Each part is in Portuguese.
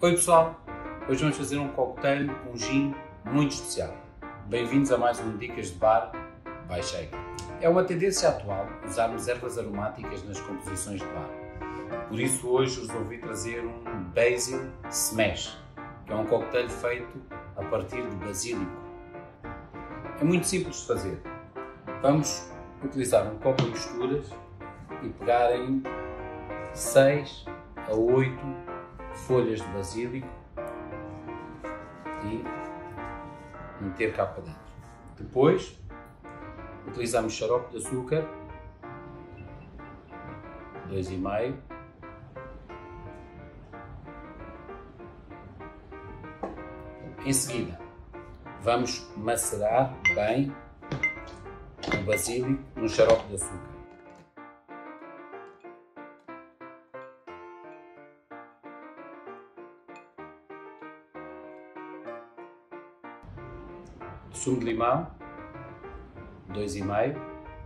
Oi pessoal, hoje vamos fazer um cocktail com gin muito especial. Bem-vindos a mais um Dicas de Bar by Shake. É uma tendência atual usarmos ervas aromáticas nas composições de bar. Por isso hoje resolvi trazer um Basil Smash, que é um cocktail feito a partir de basílico. É muito simples de fazer. Vamos utilizar um copo de misturas e pegar em 6 a 8 folhas de basílico e meter cá para dentro. Depois utilizamos xarope de açúcar, 2,5, em seguida vamos macerar bem o basílico no xarope de açúcar. Sumo de limão, 2,5.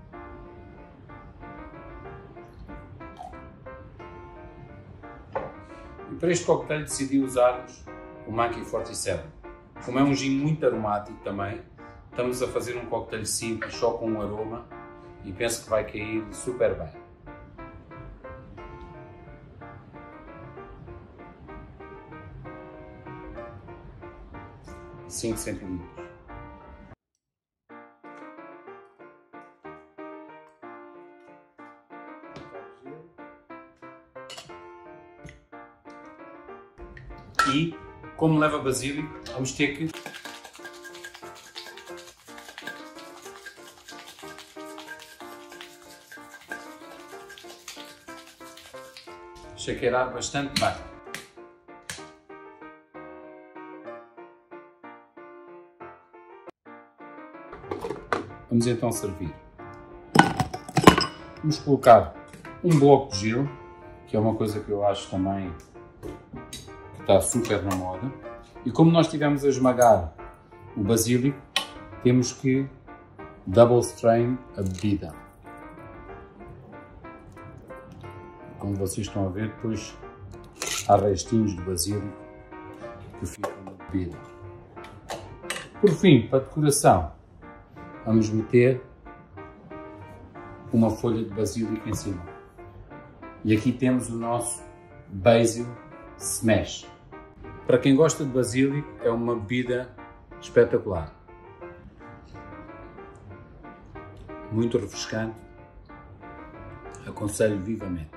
E para este cocktail decidi usarmos o Monkey 47. Como é um gin muito aromático também, estamos a fazer um cocktail simples, só com um aroma, e penso que vai cair super bem. Cinco centilitros. E, como leva basílico, vamos ter que shakear bastante bem. Vamos então servir. Vamos colocar um bloco de gelo, que é uma coisa que eu acho também que está super na moda. E como nós estivemos a esmagar o basílico, temos que double strain a bebida. Como vocês estão a ver, depois há restinhos de basílico que ficam na bebida. Por fim, para decoração, vamos meter uma folha de basílico em cima. E aqui temos o nosso Basil Smash. Para quem gosta de basílico, é uma bebida espetacular. Muito refrescante. Aconselho vivamente.